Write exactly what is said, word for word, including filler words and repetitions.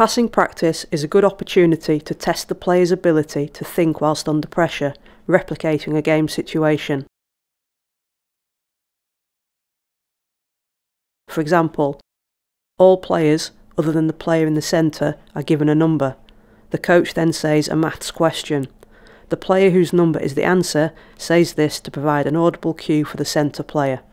Passing practice is a good opportunity to test the player's ability to think whilst under pressure, replicating a game situation. For example, all players, other than the player in the centre, are given a number. The coach then says a maths question. The player whose number is the answer says this to provide an audible cue for the centre player.